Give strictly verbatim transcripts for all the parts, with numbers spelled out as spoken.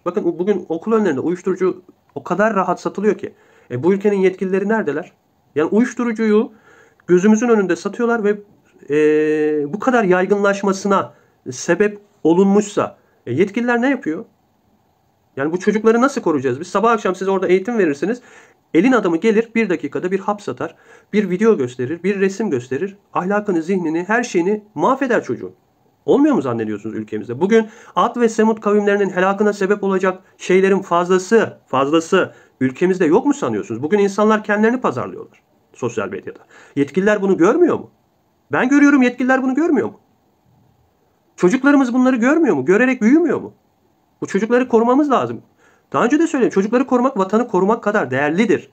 Bakın bugün okul önlerinde uyuşturucu o kadar rahat satılıyor ki. E, bu ülkenin yetkilileri neredeler? Yani uyuşturucuyu gözümüzün önünde satıyorlar ve e, bu kadar yaygınlaşmasına sebep olunmuşsa e, yetkililer ne yapıyor? Yani bu çocukları nasıl koruyacağız? Biz sabah akşam siz orada eğitim verirsiniz. Elin adamı gelir bir dakikada bir hap satar, bir video gösterir, bir resim gösterir. Ahlakını, zihnini, her şeyini mahveder çocuğun. Olmuyor mu zannediyorsunuz ülkemizde? Bugün Ad ve Semud kavimlerinin helakına sebep olacak şeylerin fazlası, fazlası ülkemizde yok mu sanıyorsunuz? Bugün insanlar kendilerini pazarlıyorlar sosyal medyada. Yetkililer bunu görmüyor mu? Ben görüyorum, yetkililer bunu görmüyor mu? Çocuklarımız bunları görmüyor mu? Görerek büyümüyor mu? Bu çocukları korumamız lazım. Daha önce de söyledim. Çocukları korumak vatanı korumak kadar değerlidir.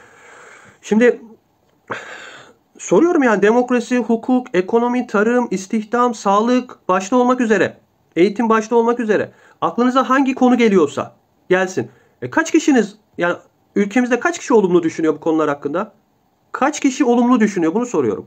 Şimdi soruyorum yani demokrasi, hukuk, ekonomi, tarım, istihdam, sağlık başta olmak üzere, eğitim başta olmak üzere aklınıza hangi konu geliyorsa gelsin. E kaç kişiniz yani ülkemizde kaç kişi olumlu düşünüyor bu konular hakkında? Kaç kişi olumlu düşünüyor bunu soruyorum.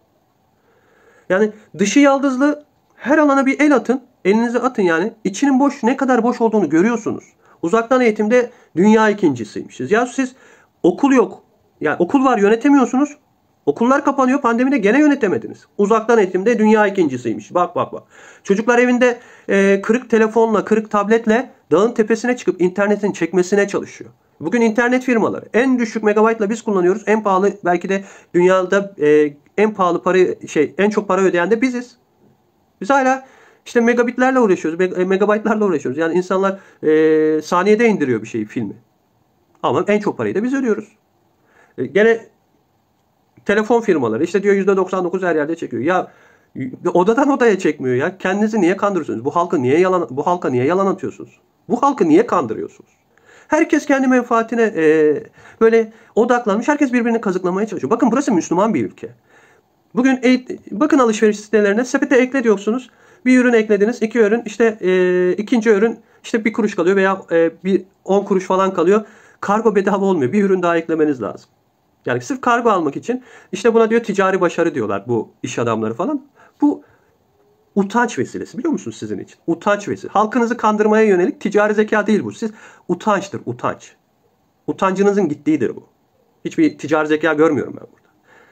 Yani dışı yaldızlı her alana bir el atın. Elinize atın yani. İçinin boş ne kadar boş olduğunu görüyorsunuz. Uzaktan eğitimde dünya ikincisiymişiz. Ya siz okul yok. Yani okul var yönetemiyorsunuz. Okullar kapanıyor. Pandemide gene yönetemediniz. Uzaktan eğitimde dünya ikincisiymiş. Bak bak bak. Çocuklar evinde e, kırık telefonla, kırık tabletle dağın tepesine çıkıp internetin çekmesine çalışıyor. Bugün internet firmaları en düşük megabaytla biz kullanıyoruz. En pahalı belki de dünyada e, en pahalı para şey en çok para ödeyen de biziz. Biz hala işte megabitlerle uğraşıyoruz. Megabaytlarla uğraşıyoruz. Yani insanlar e, saniyede indiriyor bir şeyi, filmi. Ama en çok parayı da biz ödüyoruz. E, gene telefon firmaları işte diyor yüzde doksan dokuz her yerde çekiyor. Ya odadan odaya çekmiyor ya. Kendinizi niye kandırıyorsunuz? Bu halkı niye yalan bu halka niye yalan atıyorsunuz? Bu halkı niye kandırıyorsunuz? Herkes kendi menfaatine e, böyle odaklanmış. Herkes birbirini kazıklamaya çalışıyor. Bakın burası Müslüman bir ülke. Bugün e, bakın alışveriş sitelerine sepete ekle diyorsunuz. Bir ürün eklediniz. iki ürün işte e, ikinci ürün işte bir kuruş kalıyor veya e, bir on kuruş falan kalıyor. Kargo bedava olmuyor. Bir ürün daha eklemeniz lazım. Yani sırf kargo almak için işte buna diyor ticari başarı diyorlar bu iş adamları falan. Bu utanç vesilesi biliyor musunuz sizin için? Utanç vesilesi. Halkınızı kandırmaya yönelik ticari zeka değil bu. Siz utançtır, utanç. Utancınızın gittiğidir bu. Hiçbir ticari zeka görmüyorum ben burada.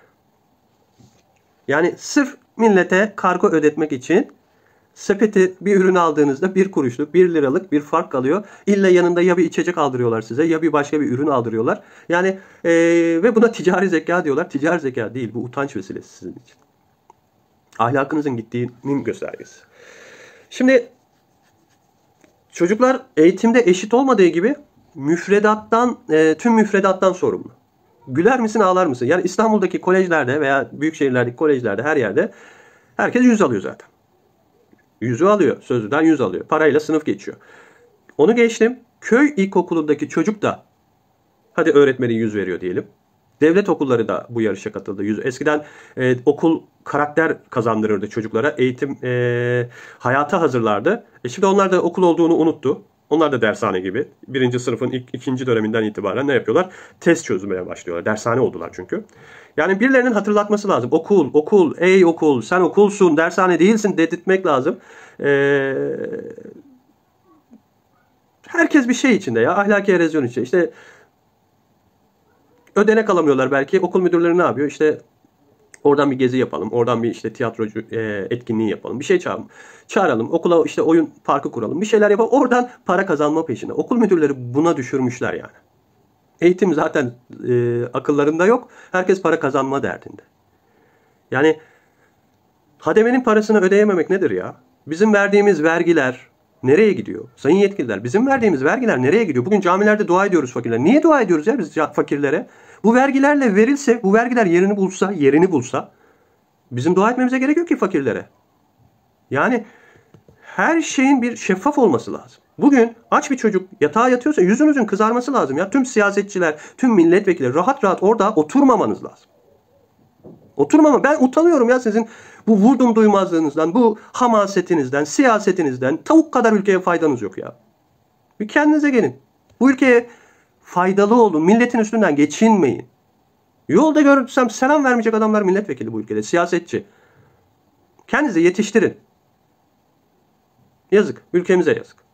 Yani sırf millete kargo ödetmek için sepeti bir ürün aldığınızda bir kuruşluk, bir liralık bir fark kalıyor. İlla yanında ya bir içecek aldırıyorlar size ya bir başka bir ürün aldırıyorlar. Yani ee, ve buna ticari zeka diyorlar. Ticari zeka değil, bu utanç vesilesi sizin için. Ahlakınızın gittiğinin göstergesi. Şimdi çocuklar eğitimde eşit olmadığı gibi müfredattan, e, tüm müfredattan sorumlu. Güler misin ağlar mısın? Yani İstanbul'daki kolejlerde veya büyük şehirlerdeki kolejlerde her yerde herkes yüz alıyor zaten. Yüzü alıyor. Sözlüden yüz alıyor. Parayla sınıf geçiyor. Onu geçtim. Köy ilkokulundaki çocuk da hadi öğretmeni yüz veriyor diyelim. Devlet okulları da bu yarışa katıldı. Eskiden e, okul karakter kazandırırdı çocuklara. Eğitim e, hayata hazırlardı. E şimdi onlar da okul olduğunu unuttu. Onlar da dershane gibi. Birinci sınıfın ilk, ikinci döneminden itibaren ne yapıyorlar? Test çözmeye başlıyorlar. Dershane oldular çünkü. Yani birilerinin hatırlatması lazım. Okul, okul, ey okul, sen okulsun, dershane değilsin dedirtmek lazım. Ee, herkes bir şey içinde ya. Ahlaki erozyon içinde. İşte ödenek alamıyorlar belki. Okul müdürleri ne yapıyor? İşte oradan bir gezi yapalım. Oradan bir işte tiyatrocu e, etkinliği yapalım. Bir şey çağıralım. Çağıralım. Okula işte oyun parkı kuralım. Bir şeyler yapalım. Oradan para kazanma peşinde. Okul müdürleri buna düşürmüşler yani. Eğitim zaten e, akıllarında yok. Herkes para kazanma derdinde. Yani hademenin parasını ödeyememek nedir ya? Bizim verdiğimiz vergiler nereye gidiyor? Sayın yetkililer, bizim verdiğimiz vergiler nereye gidiyor? Bugün camilerde dua ediyoruz fakirlere. Niye dua ediyoruz ya biz fakirlere? Bu vergilerle verilse, bu vergiler yerini bulsa, yerini bulsa bizim dua etmemize gerek yok ki fakirlere. Yani her şeyin bir şeffaf olması lazım. Bugün aç bir çocuk yatağa yatıyorsa yüzünüzün kızarması lazım ya. Tüm siyasetçiler, tüm milletvekilleri rahat rahat orada oturmamanız lazım. Oturmama. Ben utanıyorum ya sizin bu vurdum duymazlığınızdan, bu hamasetinizden, siyasetinizden. Tavuk kadar ülkeye faydanız yok ya. Bir kendinize gelin. Bu ülkeye faydalı olun. Milletin üstünden geçinmeyin. Yolda görürsem selam vermeyecek adamlar milletvekili bu ülkede. Siyasetçi. Kendinize yetiştirin. Yazık. Ülkemize yazık.